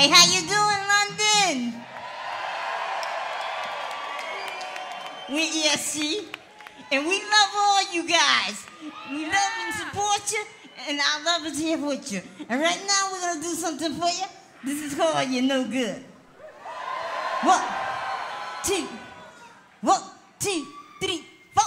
Hey, how you doing, London? We're ESC, and we love all you guys. We love and support you, and our love is here with you. And right now, we're gonna do something for you. This is called You're No Good. 1, 2, 1, 2, 3, 4.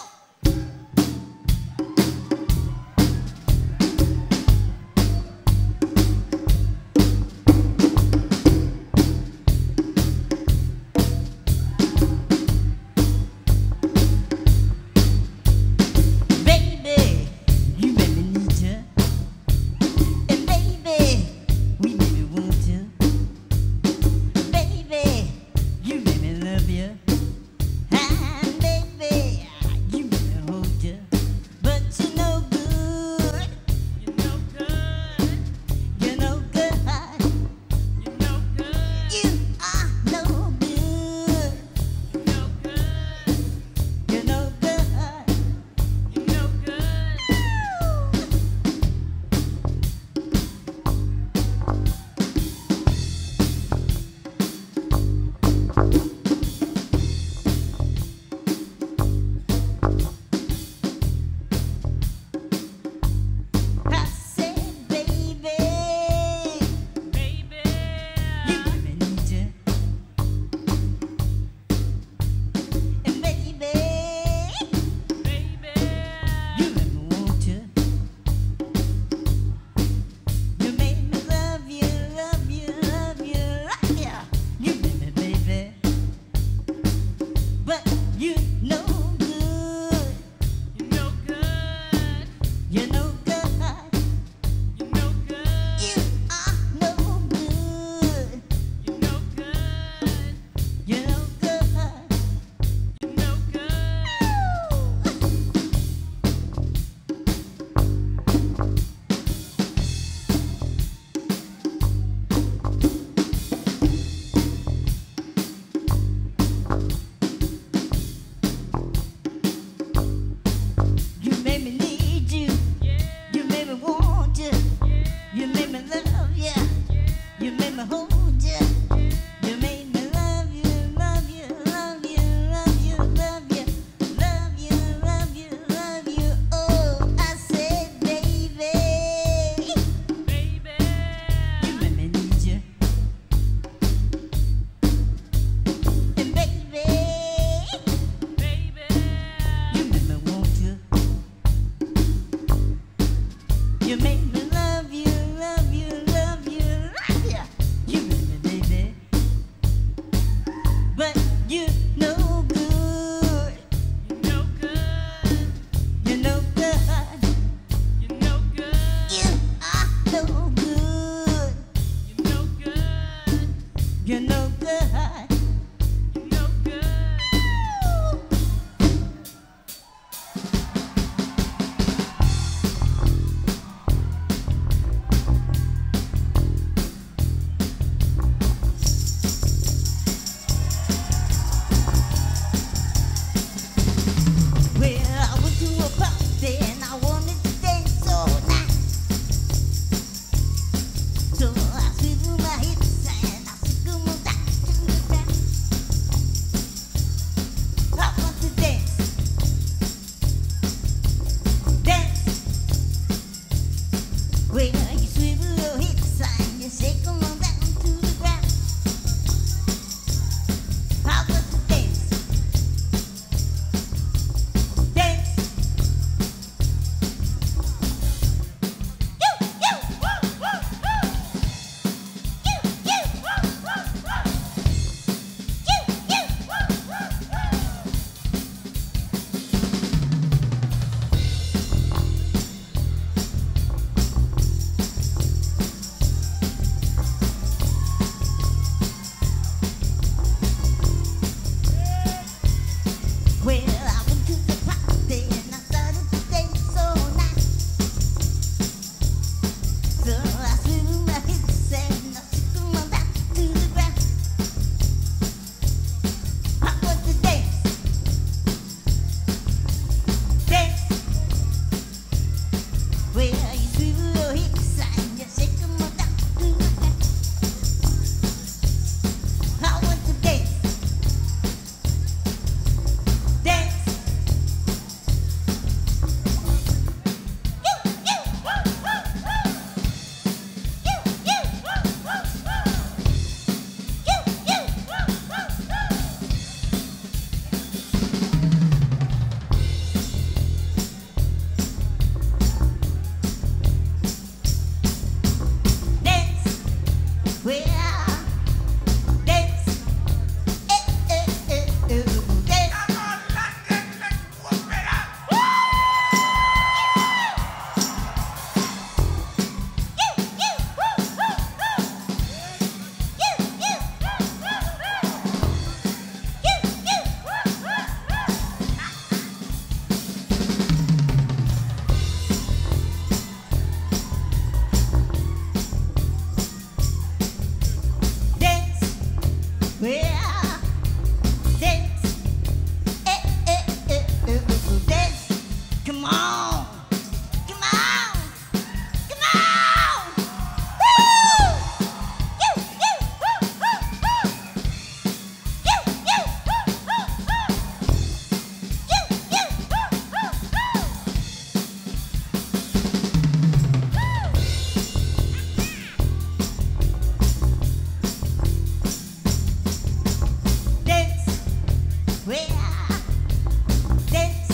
Well, dance,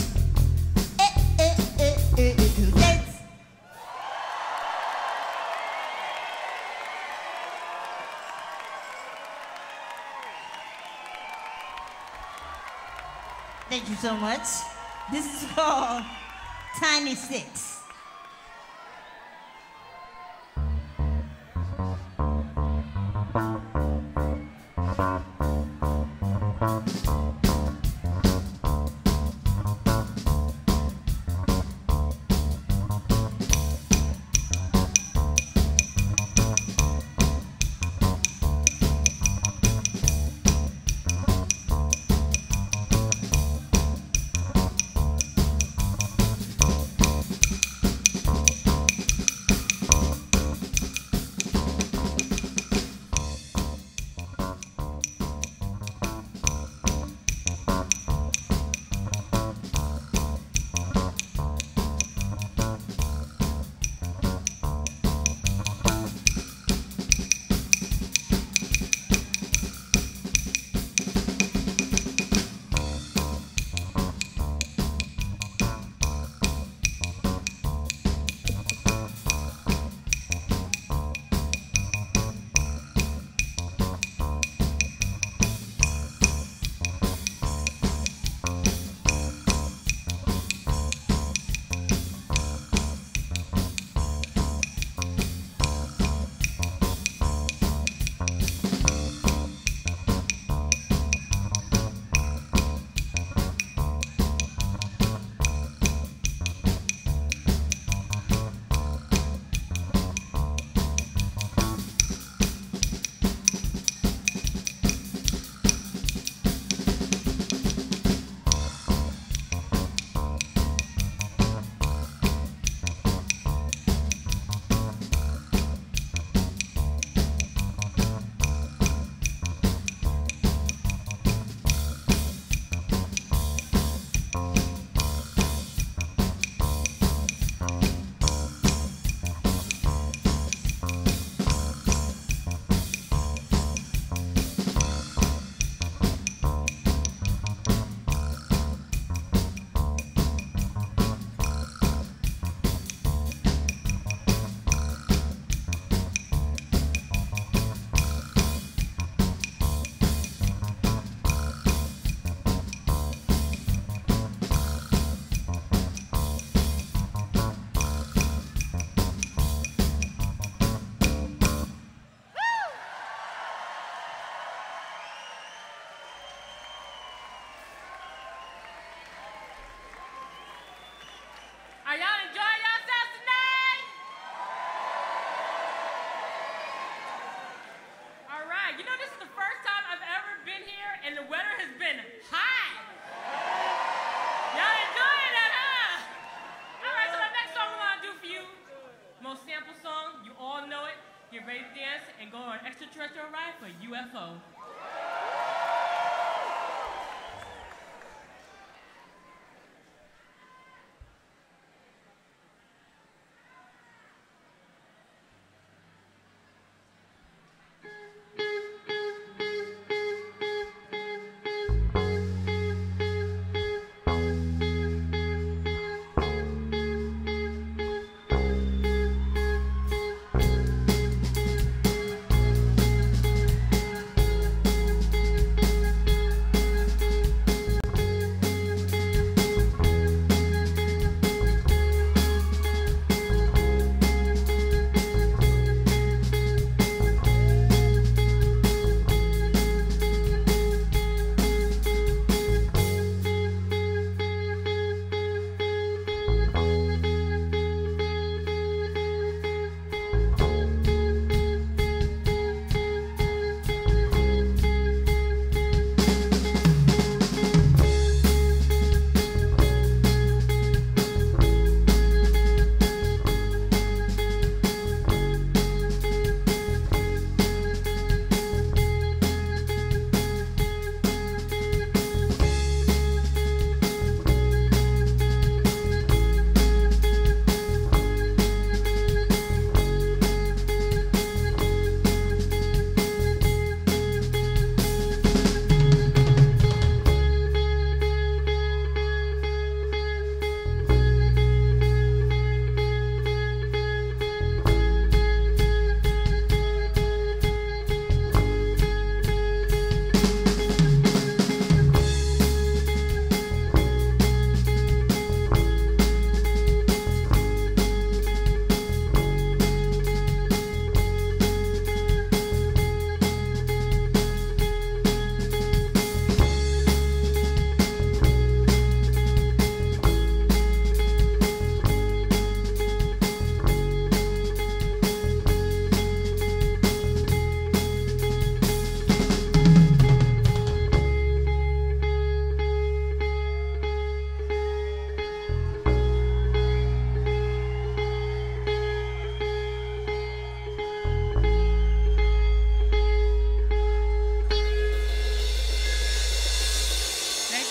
dance. Thank you so much. This is called Tiny Six.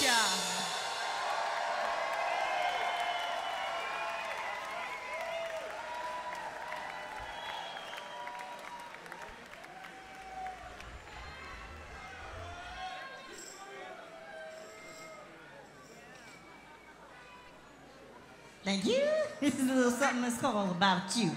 Thank you. This is a little something that's called About You.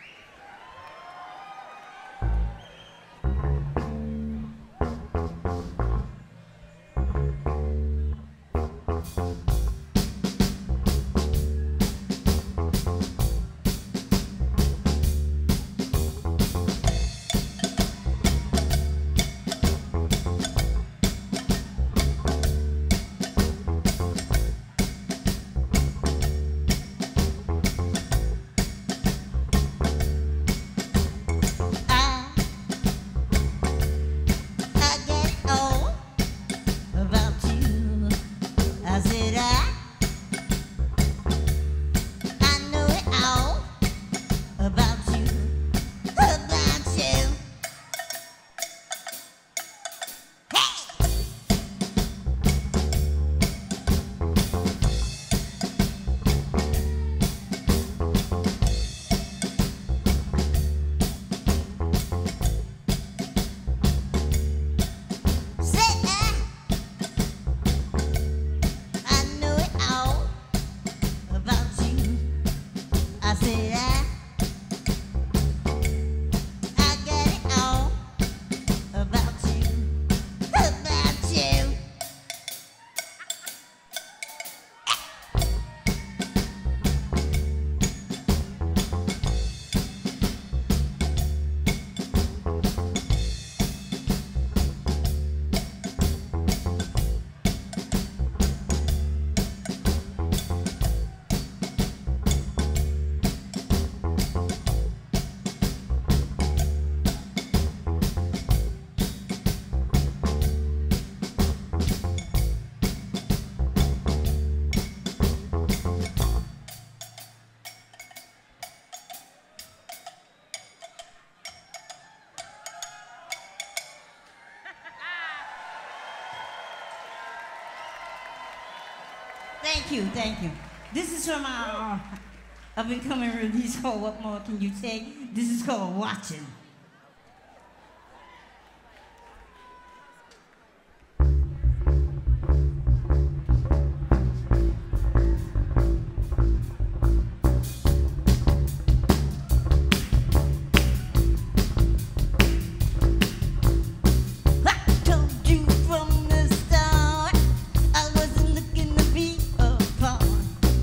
Thank you, thank you. This is from our up-and-coming release called What More Can You Take? This is called Watching.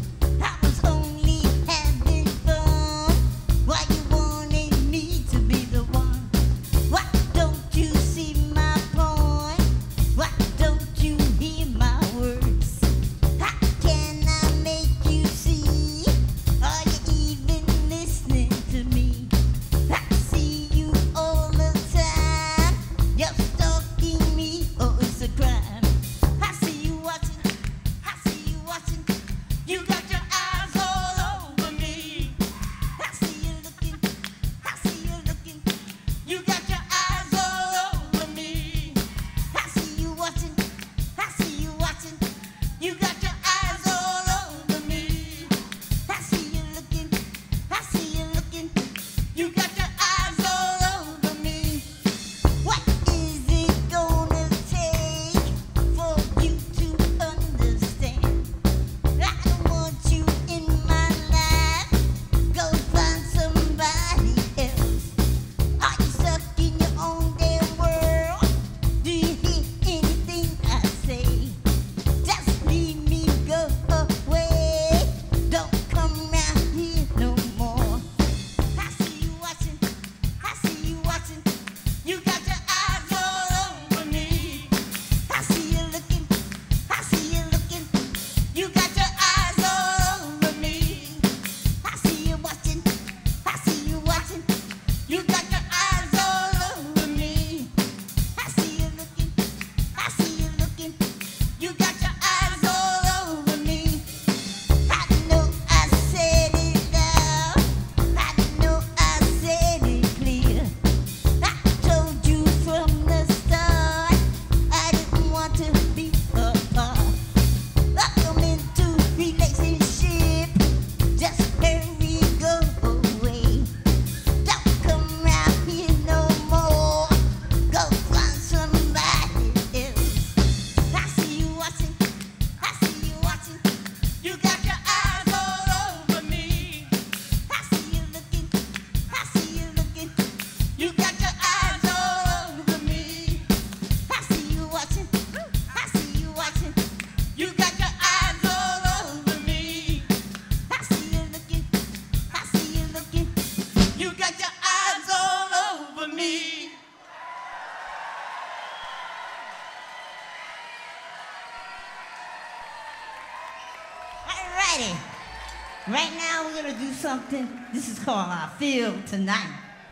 Why you wanted me to be the Alrighty. Right now we're gonna do something. This is called I Feel Tonight.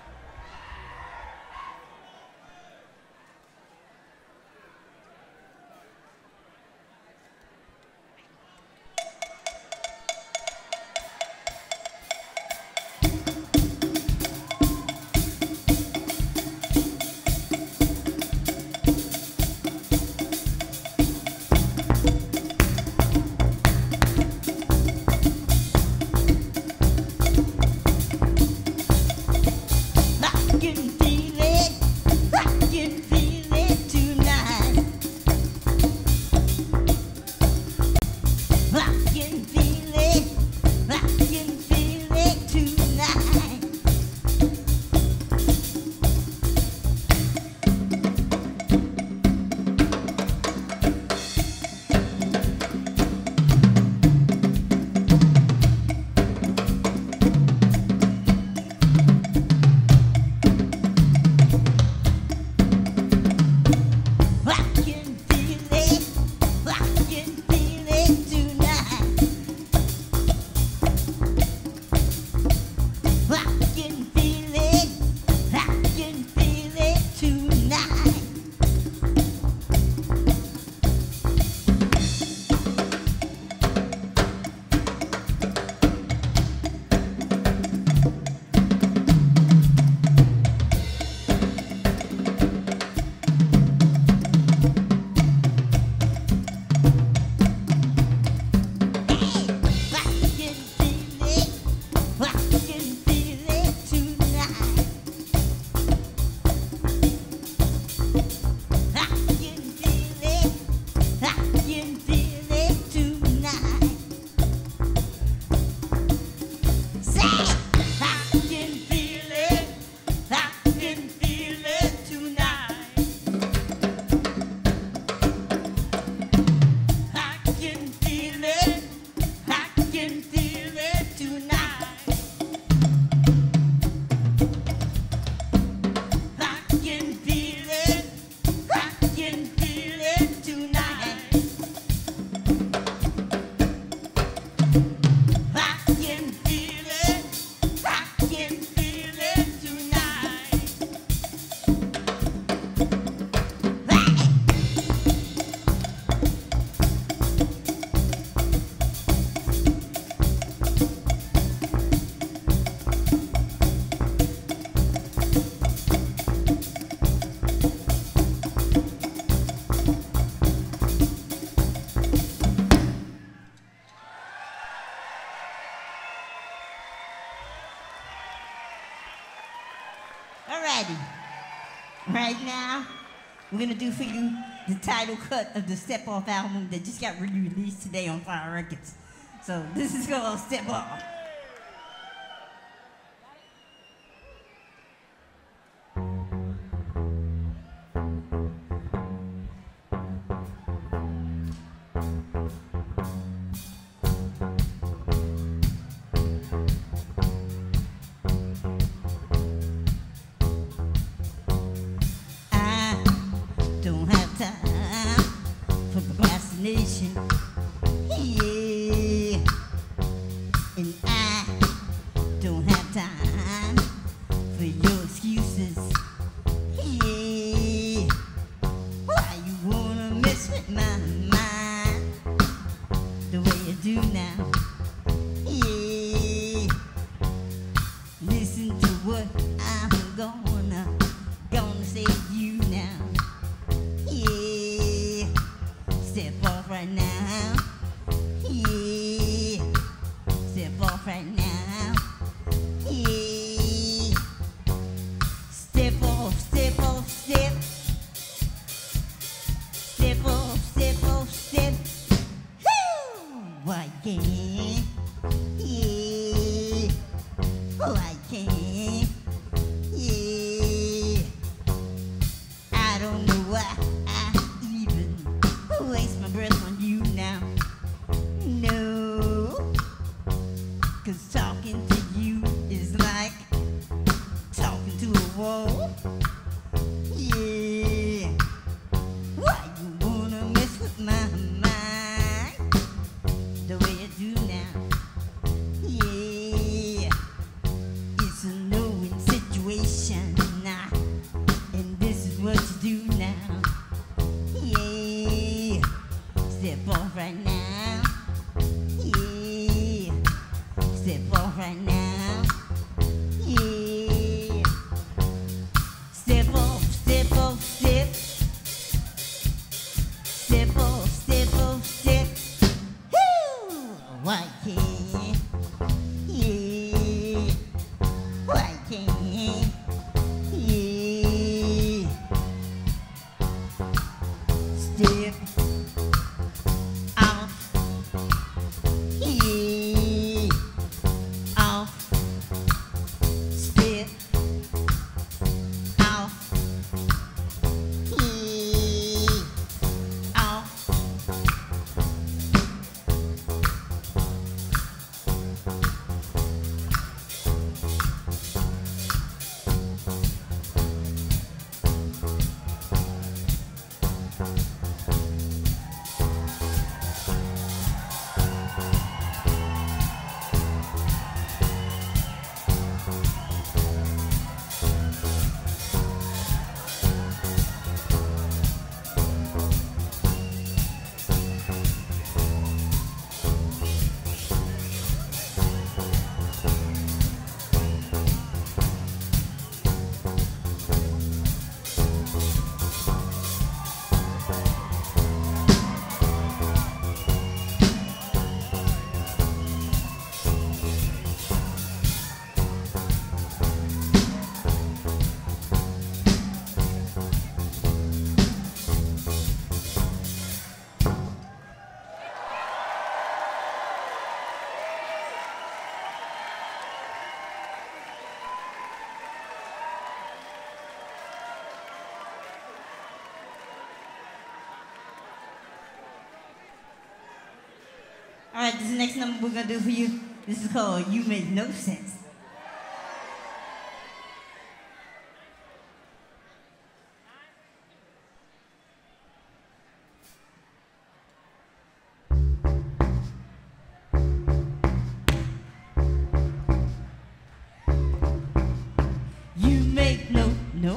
Alrighty. Right now, we're gonna do for you the title cut of the Step Off album that just got released today on Fire Records. So this is called Step Off. Procrastination, yeah, and I don't have time for your excuses, yeah. Why you wanna mess with my mind the way you do now, yeah. Listen to what I'm gonna say to you now, yeah. Step off right now, yeah. Step off right now, yeah. Step off, step off, step. Step off, step off, step. Woo! I can, yeah. Oh, I can, yeah. I don't know why I even waste my breath on you now. No, 'cause talking to you is like talking to a wall. Yeah. Why you wanna mess with my mind the way you do now? All right, this next number we're gonna do for you. This is called "You Make No Sense." You make no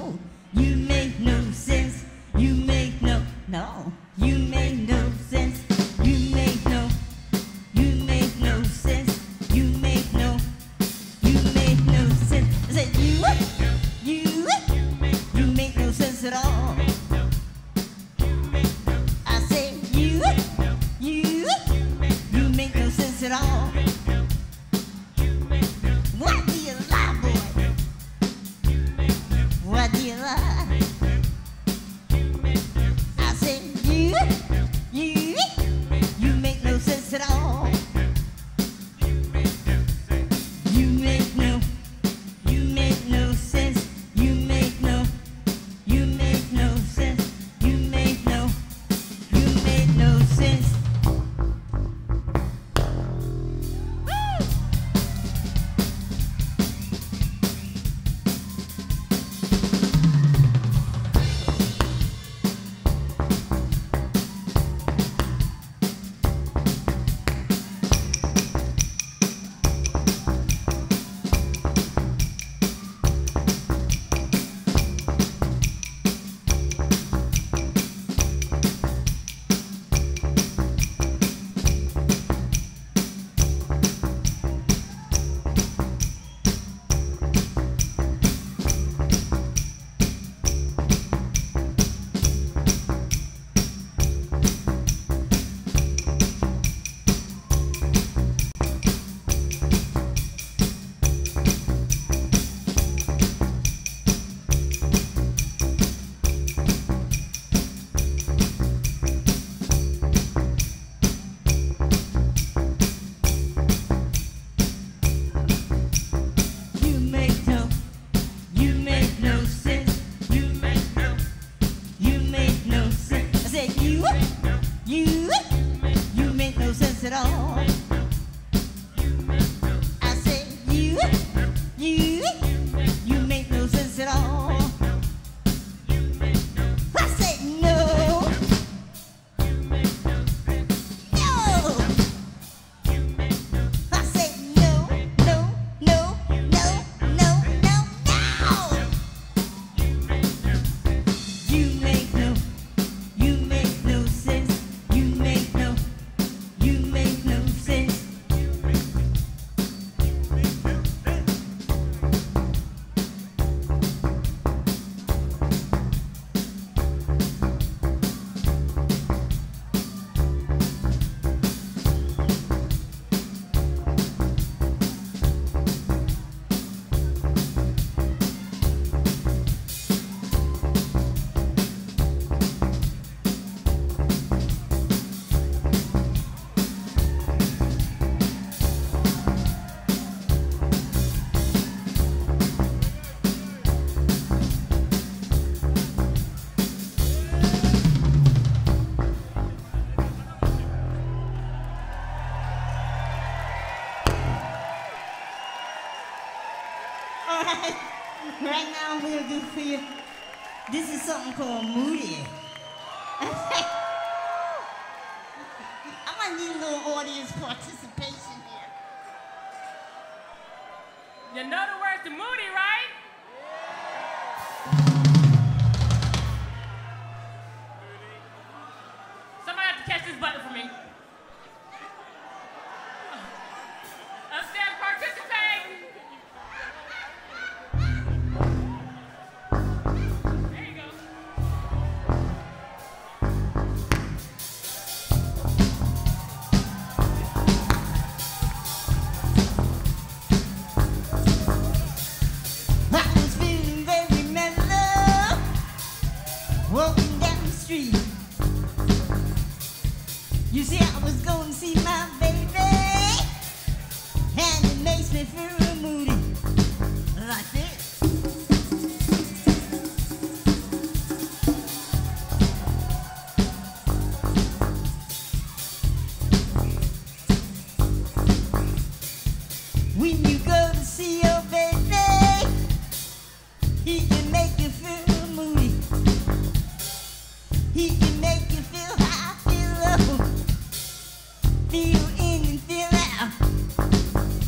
sense. You make no, you make no sense. You make no sense. You make no sense. I said you make no sense at all. I said you make no sense at all. Why do you lie, boy? Why do you lie? I said you make no sense at all. You make no sense. You make no sense. You make no sense. Woo! You make no sense at all. I said you make no sense at all. I said no. I said no. You make no sense. You make no sense. All right. Right now we're gonna do for you. This is something called Moody. I might need a little audience participation here. You know the words to Moody, right? Somebody have to catch this button for me. Upstairs, participate. There you go. I was feeling very mellow, walking down the street. You see, I was going to see my baby, and it makes me feel moody, like this.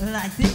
like this.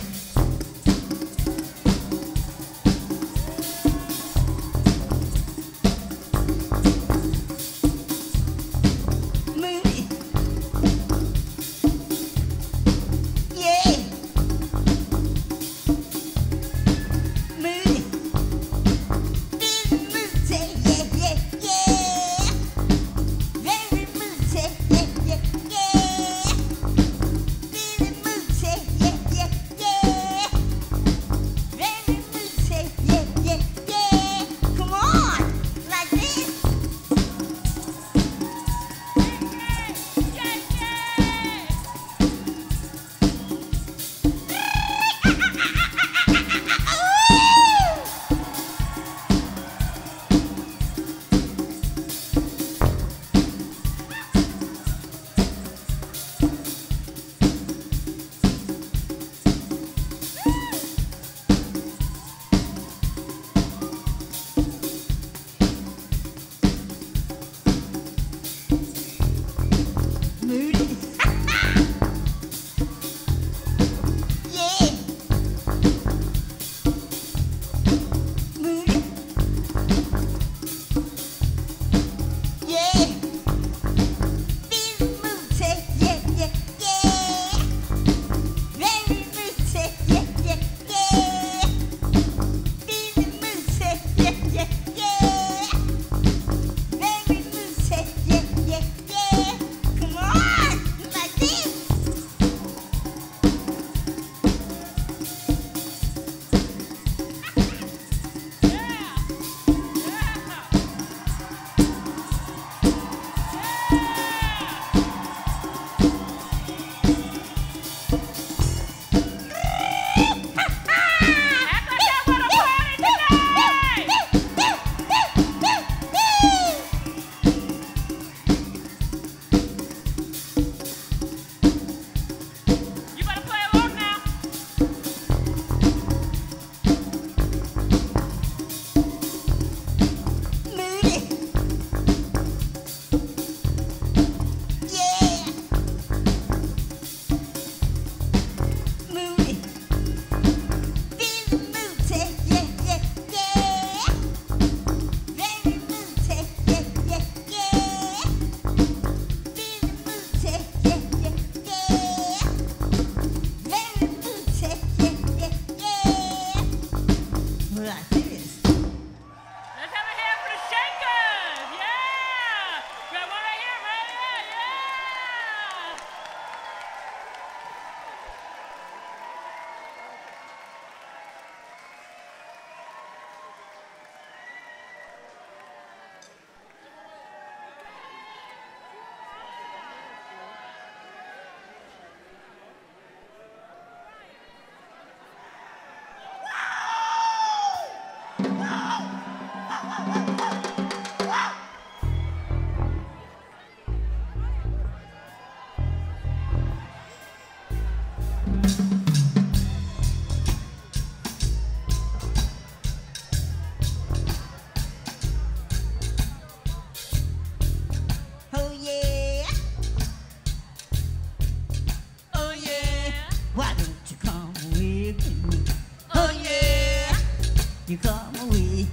You come away.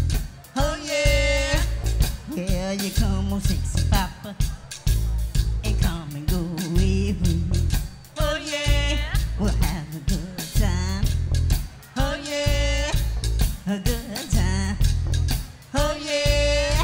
Oh yeah. Yeah, you come on sexy papa and come and go away with me. Oh yeah. We'll have a good time. Oh yeah. A good time. Oh yeah.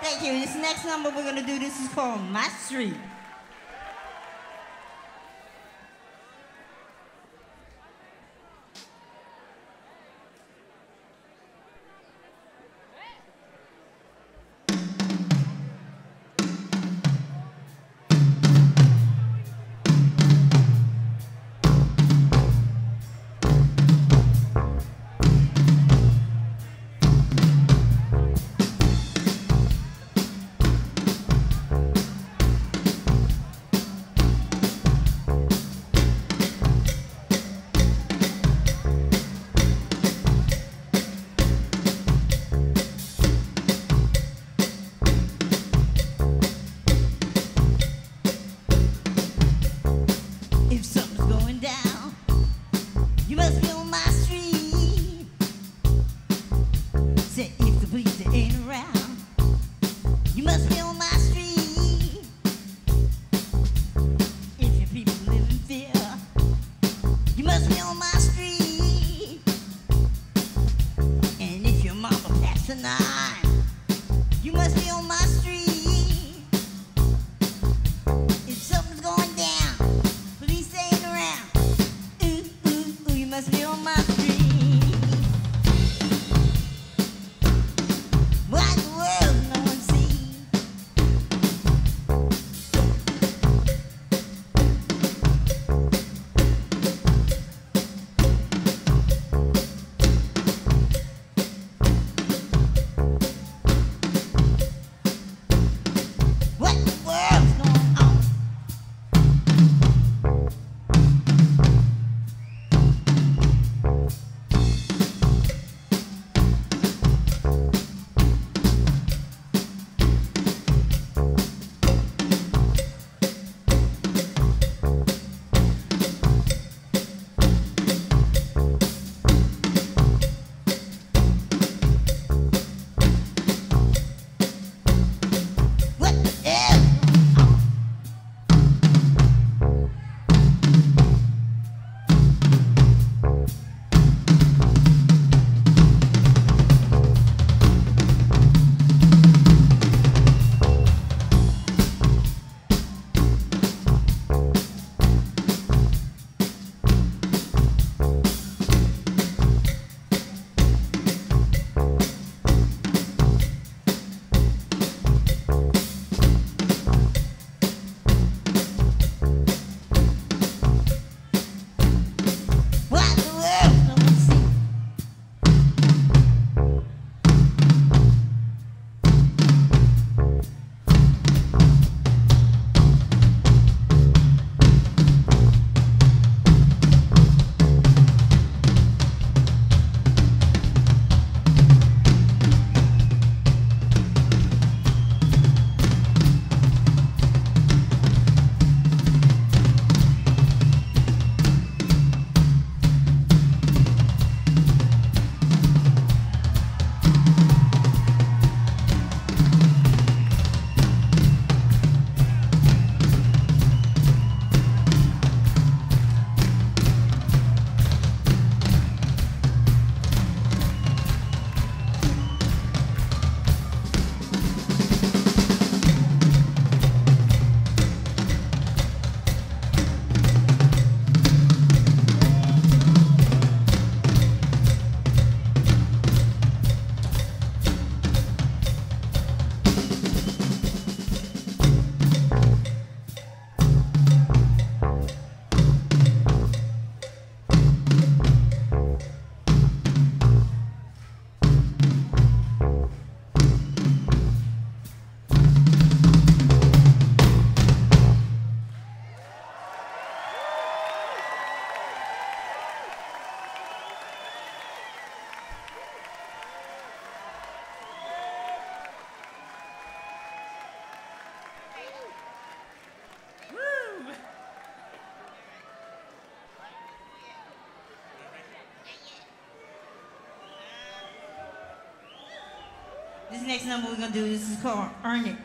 Thank you. This next number we're gonna do, this is called My Street. If something's going down, you must be on my street. Say if the police ain't around, you must be on my street. If your people live in fear, you must be on my street. And if your mama passed a nine, you must be on my street. If something's going down, police ain't around, ooh, ooh, ooh, you must be on my street. Why in the world no one sees? What in the world's going on? What the hell? Why in the world no one sees? Woo! This next number we're gonna do, this is called Earn It.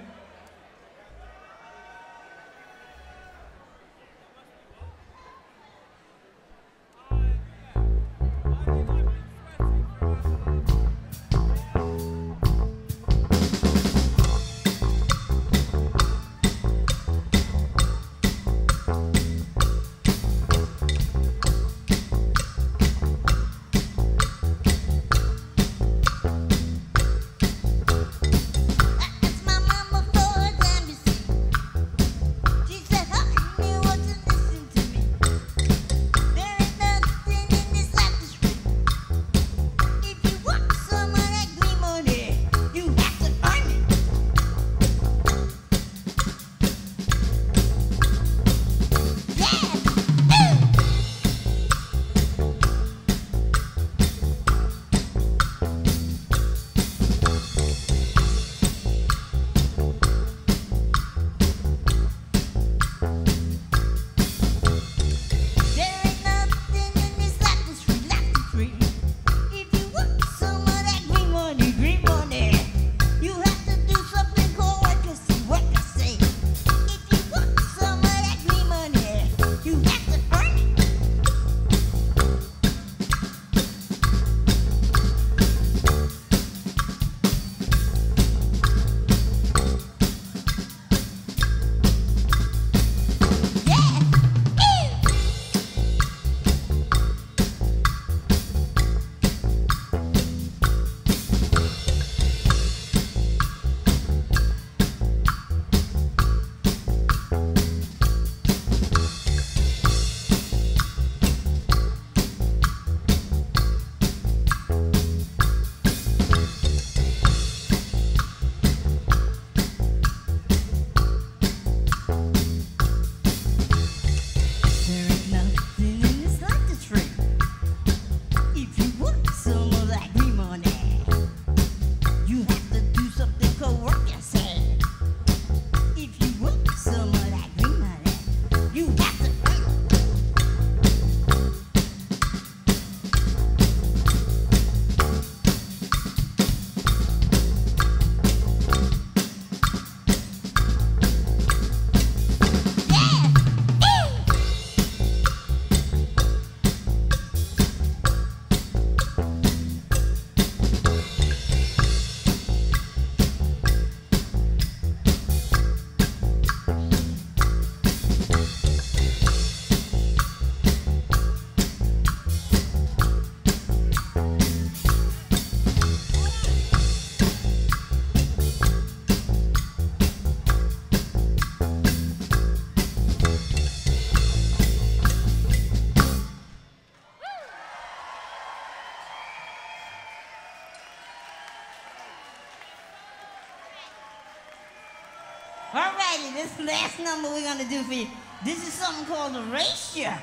Alrighty, this last number we're gonna do for you. This is something called Erasure.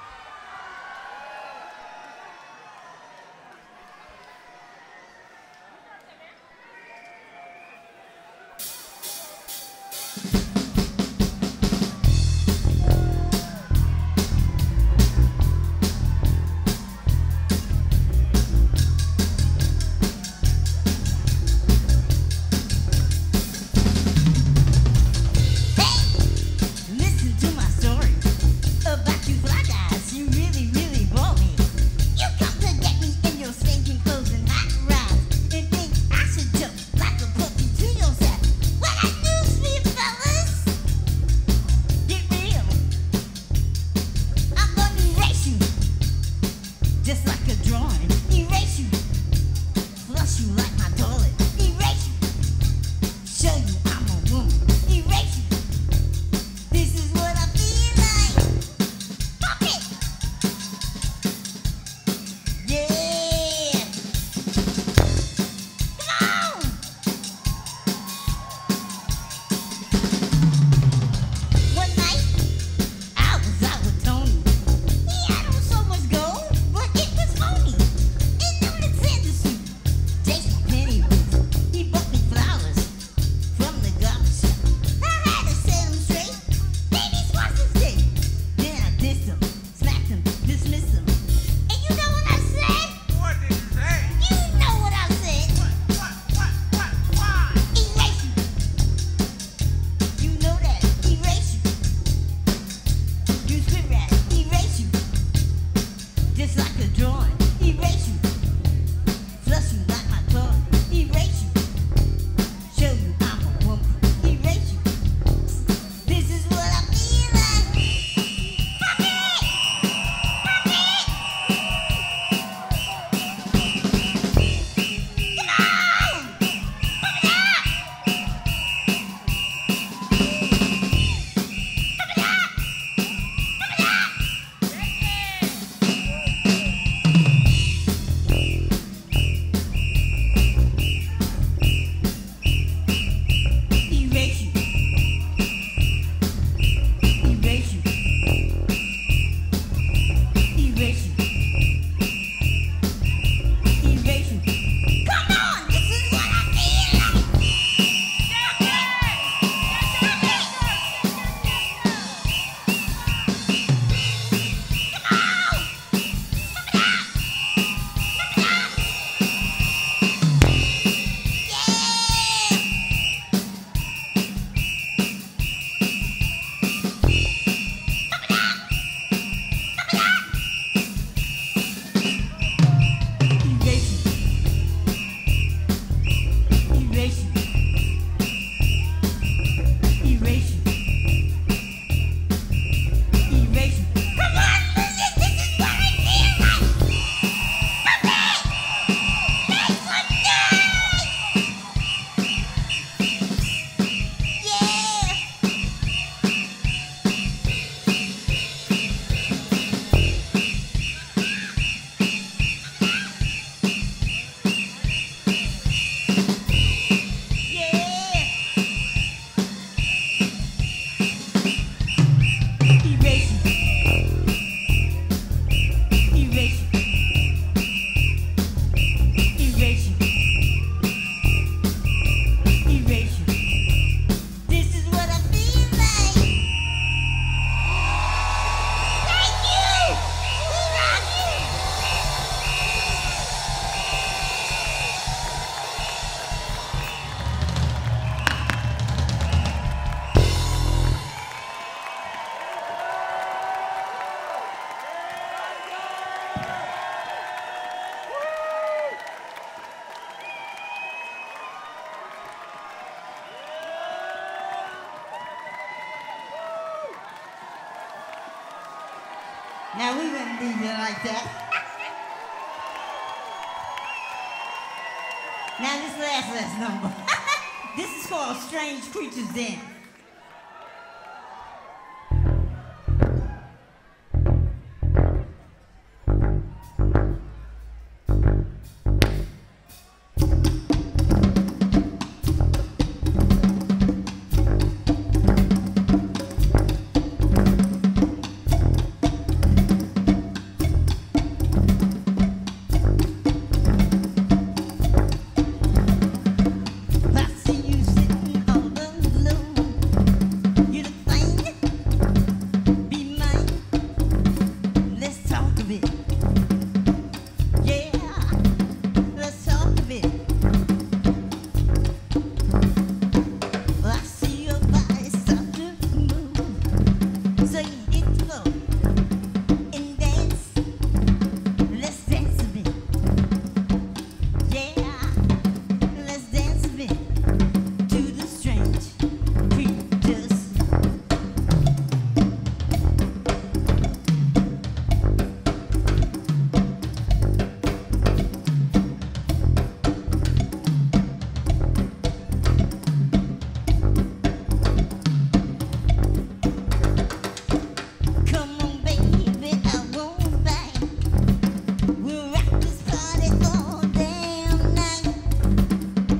Listen to my story about you fly guys. You really, really bore me. You come to get me in your stinking clothes and hot rides and think I should jump like a puppy to your side. Well, that news for you fellas. Get real. I'm gonna erase you just like a drawing. Erase you, flush you like my toilet. Erase you, show you I'm a woman. Erase you. This is what I feel like. Pop it. Yeah. Come on. One night, I was out with Tony. He had on so much gold, but it was phony. In Alexander suit, Jason Penny boots. He bought me flowers from the garbage shop. I had to set him straight. Baby squash his dick. Then I dissed him, smacked him, dismissed him. And you know what I said? What did you say? You know what I said. Why? Erase you. You know that. Erase you. You spit rat. Erase you. Just like a drawing. Erase you. Flush you like my toilet. Erase you. Show you I'm a woman. Erase you. This is what I feel like. Pop it! Pop it! Come on! Pop it up! Erase you. Erase you. Erase you. Erase you. Come on! This is what I feel like! Come on! Erase you. Erase you. Erase you. Erase you. Come on, Lucas, this is what I feel like! Pop it! Make some noise! Yeah! Yeah! Erase you. Erase you. Erase you. Erase you. This is what I feel like. Thank you. We love you. Now we wouldn't leave you like that. Now this last number. This is called Strange Creatures Dance.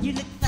You look